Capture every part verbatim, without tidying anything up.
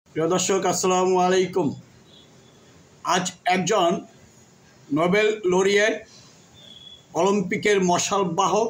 প্রিয় দর্শক, আসসালামু আলাইকুম। আজ একজন নোবেল লরিয়েট, অলিম্পিকের মশাল বাহক,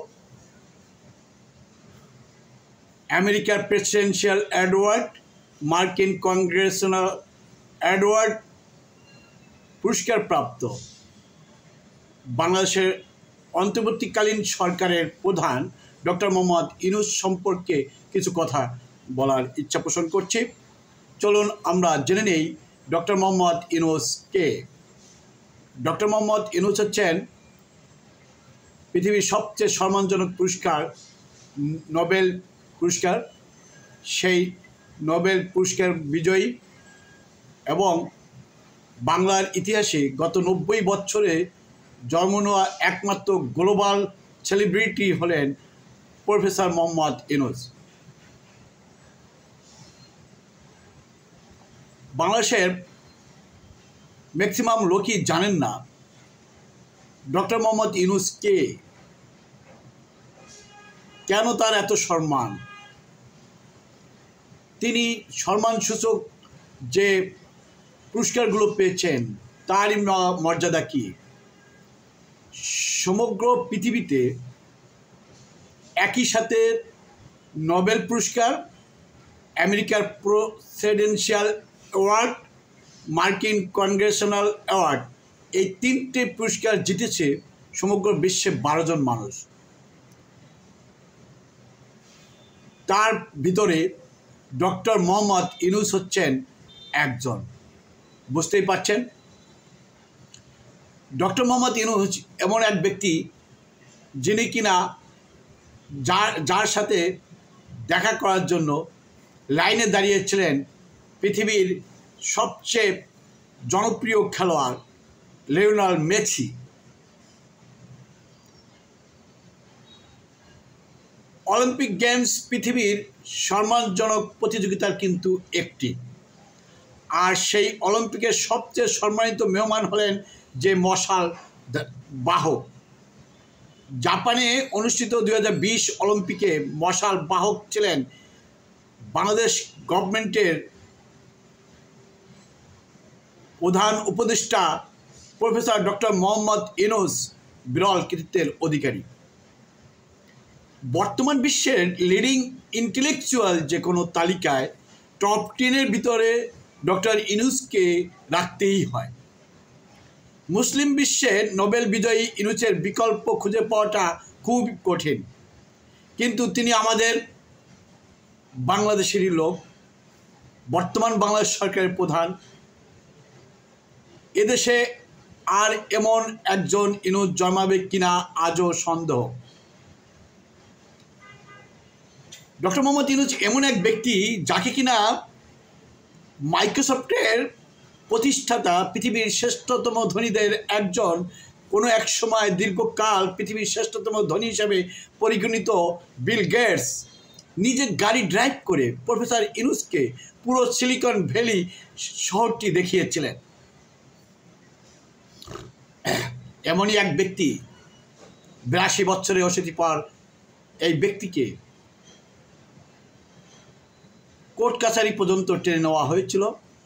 আমেরিকার প্রেসিডেন্সিয়াল অ্যাওয়ার্ড, মার্কিন কংগ্রেসনাল অ্যাওয়ার্ড পুরস্কারপ্রাপ্ত বাংলাদেশের অন্তর্বর্তীকালীন সরকারের প্রধান ডক্টর মোহাম্মদ ইউনূস সম্পর্কে কিছু কথা বলার ইচ্ছা পোষণ করছি। চলুন আমরা জেনে নেই ডক্টর মোহাম্মদ ইউনূস কে। ডক্টর মোহাম্মদ ইউনূস হচ্ছেন পৃথিবীর সবচেয়ে সম্মানজনক পুরস্কার নোবেল পুরস্কার। সেই নোবেল পুরস্কার বিজয়ী এবং বাংলার ইতিহাসে গত নব্বই বছরে জন্ম নেওয়া একমাত্র গ্লোবাল সেলিব্রিটি হলেন প্রফেসর মোহাম্মদ ইউনূস। বাংলাদেশের ম্যাক্সিমাম লোকই জানেন না ডক্টর মোহাম্মদ ইউনূস কে, কেন তার এত সম্মান, তিনি সম্মানসূচক যে পুরস্কারগুলো পেয়েছেন তারই মর্যাদা কী। সমগ্র পৃথিবীতে একই সাথে নোবেল পুরস্কার, আমেরিকার প্রেসিডেন্সিয়াল অ্যাওয়ার্ড, মার্কিন কংগ্রেসনাল অ্যাওয়ার্ড, এই তিনটে পুরস্কার জিতেছে সমগ্র বিশ্বে বারো জন মানুষ। তার ভিতরে ডক্টর মোহাম্মদ ইউনূস হচ্ছেন একজন। বুঝতেই পারছেন, ডক্টর মোহাম্মদ ইউনূস এমন এক ব্যক্তি যিনি কিনা যার যার সাথে দেখা করার জন্য লাইনে দাঁড়িয়েছিলেন পৃথিবীর সবচেয়ে জনপ্রিয় খেলোয়াড় লিওনেল মেসি। অলিম্পিক গেমস পৃথিবীর সম্মানজনক প্রতিযোগিতার কিন্তু একটি, আর সেই অলিম্পিকের সবচেয়ে সম্মানিত মেহমান হলেন যে মশাল বাহক। জাপানে অনুষ্ঠিত দুই হাজার বিশ অলিম্পিকে মশাল বাহক ছিলেন বাংলাদেশ গভর্নমেন্টের প্রধান উপদেষ্টা প্রফেসর ডক্টর মোহাম্মদ ইউনূস বিরল কৃতিত্বের অধিকারী। বর্তমান বিশ্বের লিডিং ইন্টেলেকচুয়াল যে কোনো তালিকায় টপ টেনের ভিতরে ডক্টর ইউনূসকে রাখতেই হয়। মুসলিম বিশ্বে নোবেল বিজয়ী ইউনূসের বিকল্প খুঁজে পাওয়াটা খুব কঠিন, কিন্তু তিনি আমাদের বাংলাদেশেরই লোক, বর্তমান বাংলাদেশ সরকারের প্রধান। এদেশে আর এমন একজন ইউনূস জন্মাবে কিনা আজও সন্দেহ। ডক্টর মোহাম্মদ ইউনূস এমন এক ব্যক্তি যাকে কিনা মাইক্রোসফটের প্রতিষ্ঠাতা, পৃথিবীর শ্রেষ্ঠতম ধনীদের একজন, কোনো এক সময় দীর্ঘকাল পৃথিবীর শ্রেষ্ঠতম ধনী হিসাবে পরিগণিত বিল গেটস নিজে গাড়ি ড্রাইভ করে প্রফেসর ইউনূসকে পুরো সিলিকন ভ্যালি শহরটি দেখিয়েছিলেন। এমনই এক ব্যক্তি, বিরাশি বছরে অশীতি পর এই ব্যক্তিকে কোর্ট কাছারি পর্যন্ত টেনে নেওয়া হয়েছিল।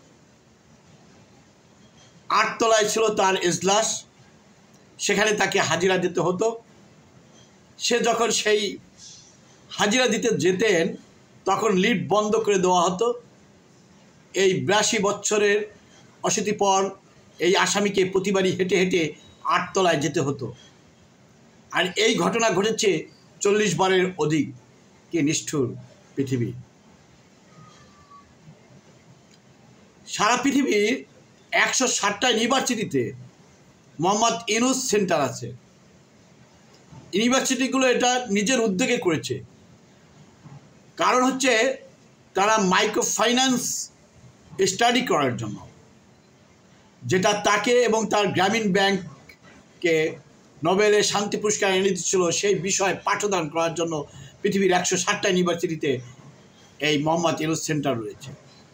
আটতলায় ছিল তার এজলাস, সেখানে তাকে হাজিরা দিতে হতো। সে যখন সেই হাজিরা দিতে যেতেন তখন লিফট বন্ধ করে দেওয়া হতো। এই বিরাশি বছরের অশীতি পর এই আসামিকে প্রতিবারই হেঁটে হেঁটে আটতলায় যেতে হতো। আর এই ঘটনা ঘটেছে চল্লিশ বারের অধিক। কি নিষ্ঠুর পৃথিবী! সারা পৃথিবীর একশো ষাটটা ইউনিভার্সিটিতে মোহাম্মদ ইউনূস সেন্টার আছে। ইউনিভার্সিটিগুলো এটা নিজের উদ্যোগে করেছে, কারণ হচ্ছে তারা মাইক্রো ফাইন্যান্স স্টাডি করার জন্য, যেটা তাকে এবং তার গ্রামীণ ব্যাংককে নোবেলের শান্তি পুরস্কার এনে দিচ্ছিল, সেই বিষয়ে পাঠদান করার জন্য পৃথিবীর একশো ষাটটা ইউনিভার্সিটিতে এই মোহাম্মদ ইউনূস সেন্টার রয়েছে।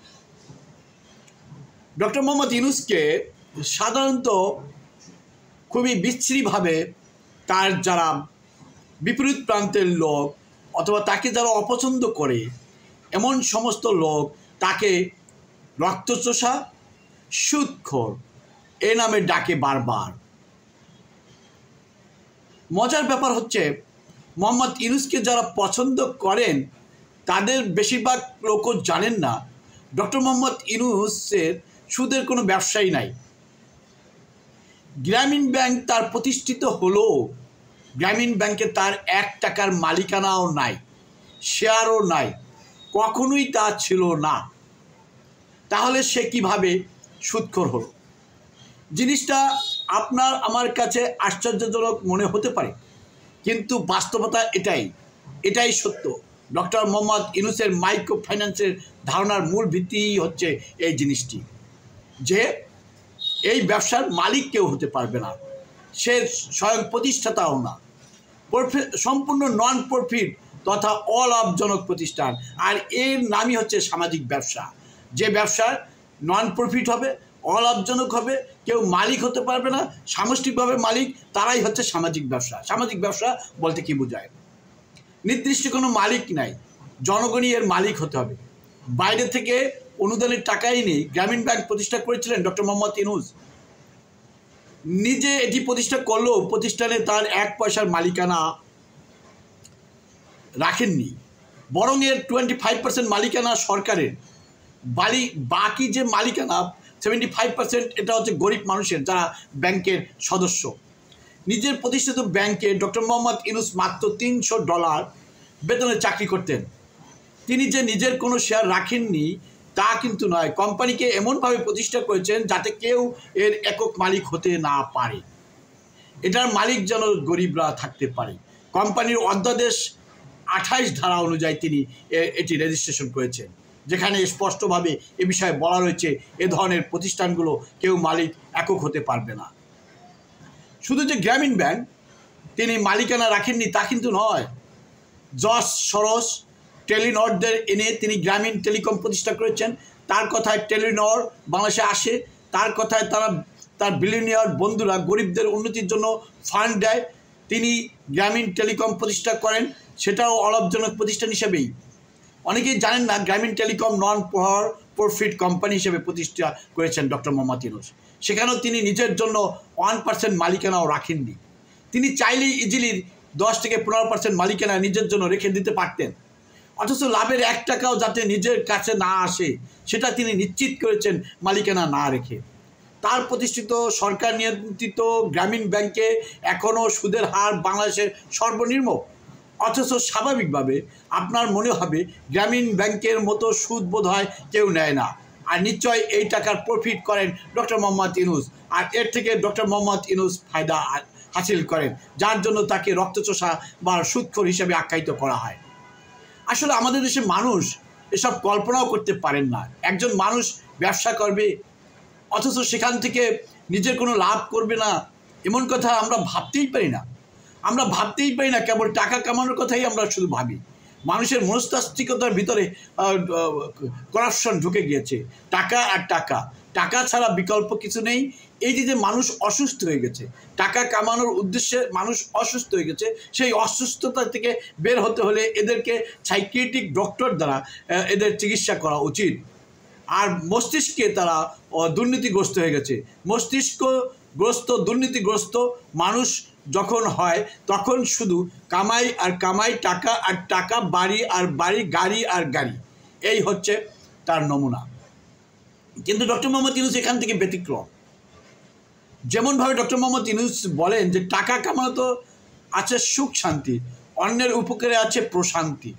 ডক্টর মোহাম্মদ ইউনূসকে সাধারণত খুবই বিচ্ছিরিভাবে তার যারা বিপরীত প্রান্তের লোক অথবা তাকে যারা অপছন্দ করে এমন সমস্ত লোক তাকে রক্তচোষা, সুদখোর এ নামে ডাকে বারবার। মজার ব্যাপার হচ্ছে মোহাম্মদ ইউনূসকে যারা পছন্দ করেন তাদের বেশিরভাগ লোকও জানেন না ডক্টর মোহাম্মদ ইউনূসের সুদের কোনো ব্যবসাই নাই। গ্রামীণ ব্যাংক তার প্রতিষ্ঠিত হলেও গ্রামীণ ব্যাংকে তার এক টাকার মালিকানাও নাই, শেয়ারও নাই, কখনোই তা ছিল না। তাহলে সে কিভাবে সুদখোর হলো? জিনিসটা আপনার আমার কাছে আশ্চর্যজনক মনে হতে পারে, কিন্তু বাস্তবতা এটাই এটাই সত্য। ডক্টর মোহাম্মদ ইউনূসের মাইক্রো ফাইন্যান্সের ধারণার মূল ভিত্তিই হচ্ছে এই জিনিসটি যে এই ব্যবসার মালিক কেউ হতে পারবে না, সে স্বয়ং প্রতিষ্ঠাতাও না, সম্পূর্ণ নন প্রফিট তথা অলাভজনক প্রতিষ্ঠান। আর এর নামই হচ্ছে সামাজিক ব্যবসা। যে ব্যবসার নন প্রফিট হবে, অলাভজনক হবে, কেউ মালিক হতে পারবে না, সামষ্টিকভাবে মালিক, তারাই হচ্ছে সামাজিক ব্যবসা। সামাজিক ব্যবসা বলতে কি বোঝায়? নির্দিষ্ট কোনো মালিক নাই, জনগণই এর মালিক হতে হবে। বাইরে থেকে অনুদানের টাকাই নেই গ্রামীণ ব্যাংক প্রতিষ্ঠা করেছিলেন ডক্টর মোহাম্মদ ইউনূস। নিজে এটি প্রতিষ্ঠা করলেও প্রতিষ্ঠানে তার এক পয়সার মালিকানা রাখেননি, বরং এর টোয়েন্টি ফাইভ পার্সেন্ট মালিকানা সরকারের। বালি বাকি যে মালিকানা সেভেন্টি ফাইভ পার্সেন্ট এটা হচ্ছে গরিব মানুষের, যারা ব্যাংকের সদস্য। নিজের প্রতিষ্ঠিত ব্যাংকে ডক্টর মোহাম্মদ ইউনূস মাত্র তিনশো ডলার বেতনে চাকরি করতেন। তিনি যে নিজের কোনো শেয়ার রাখেননি তা কিন্তু নয়, কোম্পানিকে এমনভাবে প্রতিষ্ঠা করেছেন যাতে কেউ এর একক মালিক হতে না পারে, এটার মালিক যেন গরিবরা থাকতে পারে। কোম্পানির অধ্যাদেশ আঠাইশ ধারা অনুযায়ী তিনি এটি রেজিস্ট্রেশন করেছেন, যেখানে স্পষ্টভাবে এ বিষয়ে বলা রয়েছে এ ধরনের প্রতিষ্ঠানগুলো কেউ মালিক একক হতে পারবে না। শুধু যে গ্রামীণ ব্যাংক তিনি মালিকানা রাখেননি তা কিন্তু নয়, জর্জ সরোস টেলিনরদের এনে তিনি গ্রামীণ টেলিকম প্রতিষ্ঠা করেছেন। তার কথায় টেলিনর বাংলাদেশে আসে, তার কথায় তারা তার বিলিয়নিয়ার বন্ধুরা গরিবদের উন্নতির জন্য ফান্ড দেয়, তিনি গ্রামীণ টেলিকম প্রতিষ্ঠা করেন, সেটাও অলাভজনক প্রতিষ্ঠান হিসেবেই। অনেকেই জানেন না গ্রামীণ টেলিকম নন প্রফিট কোম্পানি হিসেবে প্রতিষ্ঠা করেছেন ডক্টর মোহাম্মদ ইউনূস। সেখানেও তিনি নিজের জন্য ওয়ান পার্সেন্ট মালিকানাও রাখেননি। তিনি চাইলেই ইজিলি দশ থেকে পনেরো পার্সেন্ট মালিকানা নিজের জন্য রেখে দিতে পারতেন, অথচ লাভের এক টাকাও যাতে নিজের কাছে না আসে সেটা তিনি নিশ্চিত করেছেন মালিকানা না রেখে। তার প্রতিষ্ঠিত সরকার নিয়ন্ত্রিত গ্রামীণ ব্যাংকে এখনও সুদের হার বাংলাদেশের সর্বনিম্ন, অথচ স্বাভাবিকভাবে আপনার মনে হবে গ্রামীণ ব্যাংকের মতো সুদ বোধ হয় কেউ নেয় না। আর নিশ্চয় এই টাকার প্রফিট করেন ডক্টর মোহাম্মদ ইউনূস, আর এর থেকে ডক্টর মোহাম্মদ ইউনূস ফায়দা হাসিল করেন, যার জন্য তাকে রক্তচোষা বা সুদখোর হিসেবে আখ্যায়িত করা হয়। আসলে আমাদের দেশের মানুষ এসব কল্পনাও করতে পারেন না। একজন মানুষ ব্যবসা করবে অথচ সেখান থেকে নিজের কোনো লাভ করবে না, এমন কথা আমরা ভাবতেই পারি না। আমরা ভাবতেই পারি না, কেবল টাকা কামানোর কথাই আমরা শুধু ভাবি। মানুষের মনস্তাত্ত্বিকতার ভিতরে করাপশন ঢুকে গিয়েছে, টাকা আর টাকা, টাকা ছাড়া বিকল্প কিছু নেই। এই যে যে মানুষ অসুস্থ হয়ে গেছে, টাকা কামানোর উদ্দেশ্যে মানুষ অসুস্থ হয়ে গেছে, সেই অসুস্থতা থেকে বের হতে হলে এদেরকে সাইকিয়াট্রিক ডক্টর দ্বারা এদের চিকিৎসা করা উচিত। আর মস্তিষ্কে তারা দুর্নীতিগ্রস্ত হয়ে গেছে। মস্তিষ্কগ্রস্ত দুর্নীতিগ্রস্ত মানুষ যখন হয় তখন শুধু কামাই আর কামাই, টাকা আর টাকা, বাড়ি আর বাড়ি, গাড়ি আর গাড়ি, এই হচ্ছে তার নমুনা। কিন্তু ডক্টর মোহাম্মদ ইউনূস এখান থেকে ব্যতিক্রম। যেমনভাবে ডক্টর মোহাম্মদ ইউনূস বলেন যে টাকা কামানো তো আছে সুখ শান্তি, অন্যের উপকারে আছে প্রশান্তি।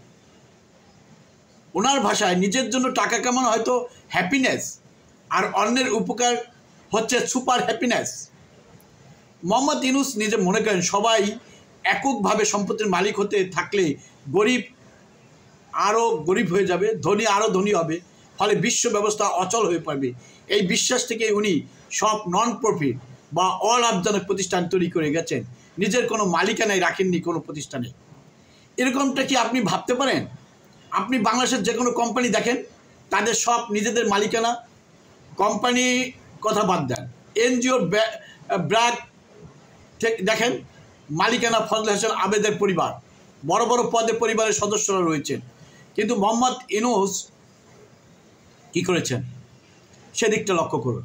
ওনার ভাষায় নিজের জন্য টাকা কামানো হয়তো হ্যাপিনেস, আর অন্যের উপকার হচ্ছে সুপার হ্যাপিনেস। মোহাম্মদ ইউনূস নিজে মনে করেন সবাই এককভাবে সম্পত্তির মালিক হতে থাকলে গরিব আরও গরিব হয়ে যাবে, ধনী আরও ধনী হবে, ফলে বিশ্ব ব্যবস্থা অচল হয়ে পড়বে। এই বিশ্বাস থেকে উনি সব নন প্রফিট বা অলাভজনক প্রতিষ্ঠান তৈরি করে গেছেন, নিজের কোনো মালিকানাই রাখেননি কোনো প্রতিষ্ঠানে। এরকমটা কি আপনি ভাবতে পারেন? আপনি বাংলাদেশের যে কোনো কোম্পানি দেখেন, তাদের সব নিজেদের মালিকানা। কোম্পানি কথা বাদ দেন, এনজিওর ব্র্যাক দেখেন, মালিকানা ফজলে হোসেন আবেদের পরিবার, বড় বড় পদে পরিবারের সদস্যরা রয়েছেন। কিন্তু মোহাম্মদ ইউনূস কী করেছেন? সেদিকটা লক্ষ্য করুন।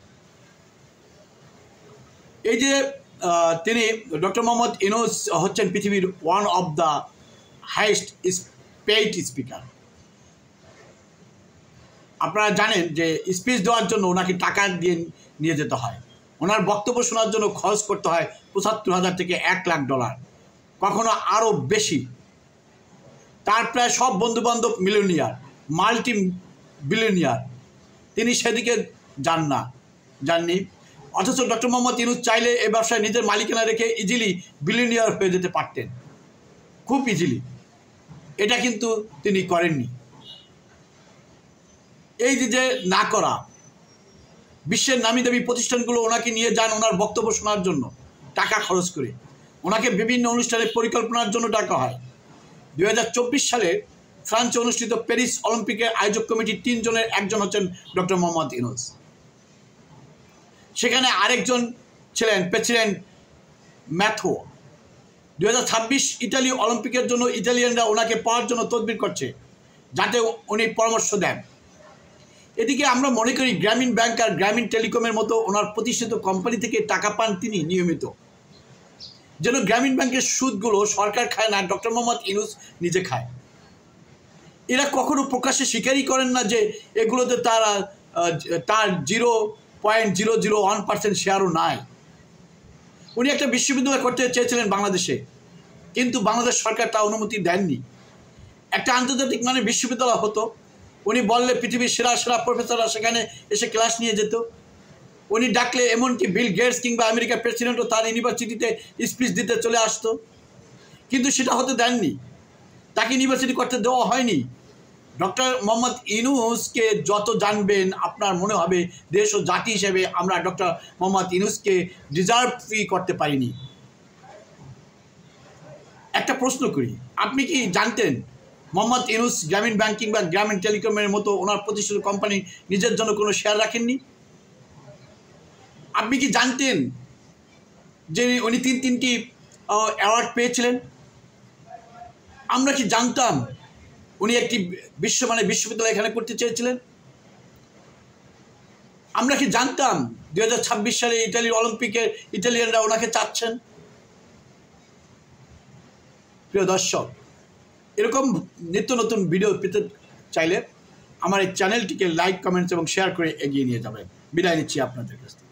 এই যে তিনি ডক্টর মোহাম্মদ ইউনূস হচ্ছেন পৃথিবীর one of the highest paid speaker. আপনারা জানেন যে স্পিচ দেওয়ার জন্য ওনাকে টাকা দিয়ে নিয়ে যেতে হয়, ওনার বক্তব্য শোনার জন্য খরচ করতে হয় পঁচাত্তর হাজার থেকে এক লাখ ডলার, কখনো আরও বেশি। তার প্রায় সব বন্ধুবান্ধব মিলিয়নিয়ার, মাল্টি বিলিয়নিয়ার, তিনি সেদিকে যান না যাননি। অথচ ডক্টর মোহাম্মদ ইউনূস চাইলে এই ব্যবসায় নিজের মালিকানা রেখে ইজিলি বিলিয়নিয়ার হয়ে যেতে পারতেন, খুব ইজিলি। এটা কিন্তু তিনি করেননি। এই যে না করা, বিশ্বের নামি দামি প্রতিষ্ঠানগুলো ওনাকে নিয়ে যান ওনার বক্তব্য শোনার জন্য টাকা খরচ করে, ওনাকে বিভিন্ন অনুষ্ঠানের পরিকল্পনার জন্য ডাকা হয়। দুই হাজার চব্বিশ সালে ফ্রান্সে অনুষ্ঠিত প্যারিস অলিম্পিকের আয়োজক কমিটির তিনজনের একজন হচ্ছেন ডক্টর মোহাম্মদ ইউনূস। সেখানে আরেকজন ছিলেন প্রেসিডেন্ট ম্যাথো। দুই হাজার ছাব্বিশ ইটালি অলিম্পিকের জন্য ইটালিয়ানরা ওনাকে পাওয়ার জন্য তদবির করছে, যাতে উনি পরামর্শ দেন। এদিকে আমরা মনে করি গ্রামীণ ব্যাংক আর গ্রামীণ টেলিকমের মতো ওনার প্রতিষ্ঠিত কোম্পানি থেকে টাকা পান তিনি নিয়মিত, যেন গ্রামীণ ব্যাংকের সুদগুলো সরকার খায় না, ডক্টর মোহাম্মদ ইউনূস নিজে খায়। এরা কখনো প্রকাশ্যে স্বীকারই করেন না যে এগুলোতে তারা তার zero point zero zero one percent শেয়ারও নাই। উনি একটা বিশ্ববিদ্যালয় করতে চেয়েছিলেন বাংলাদেশে, কিন্তু বাংলাদেশ সরকার তা অনুমতি দেননি। একটা আন্তর্জাতিক মানের বিশ্ববিদ্যালয় হতো, উনি বললে পৃথিবীর সেরা সেরা প্রফেসররা সেখানে এসে ক্লাস নিয়ে যেত। উনি ডাকলে এমনকি বিল গেটস কিংবা আমেরিকার প্রেসিডেন্টও তার ইউনিভার্সিটিতে স্পিচ দিতে চলে আসতো, কিন্তু সেটা হতে দেননি, তাকে ইউনিভার্সিটি করতে দেওয়া হয়নি। ডক্টর মোহাম্মদ ইউনূসকে যত জানবেন আপনার মনে হবে দেশ ও জাতি হিসেবে আমরা ডক্টর মোহাম্মদ ইউনূসকে ডিজার্ভই করতে পারিনি। একটা প্রশ্ন করি, আপনি কি জানতেন মোহাম্মদ ইউনূস গ্রামীণ ব্যাংক কিংবা গ্রামীণ টেলিকমের মতো ওনার প্রতিষ্ঠিত কোম্পানি নিজের জন্য কোনো শেয়ার রাখেননি? আপনি কি জানতেন যে উনি তিন তিনটি অ্যাওয়ার্ড পেয়েছিলেন? আমরা কি জানতাম উনি একটি বিশ্বমানের বিশ্ববিদ্যালয় এখানে করতে চেয়েছিলেন? আমরা কি জানতাম দুই হাজার ছাব্বিশ সালে ইটালির অলিম্পিকে ইটালিয়ানরা ওনাকে চাচ্ছেন? প্রিয় দর্শক, এরকম নিত্য নতুন ভিডিও পেতে চাইলে আমার এই চ্যানেলটিকে লাইক, কমেন্টস এবং শেয়ার করে এগিয়ে নিয়ে যাবেন। বিদায় নিচ্ছি আপনাদের কাছ থেকে।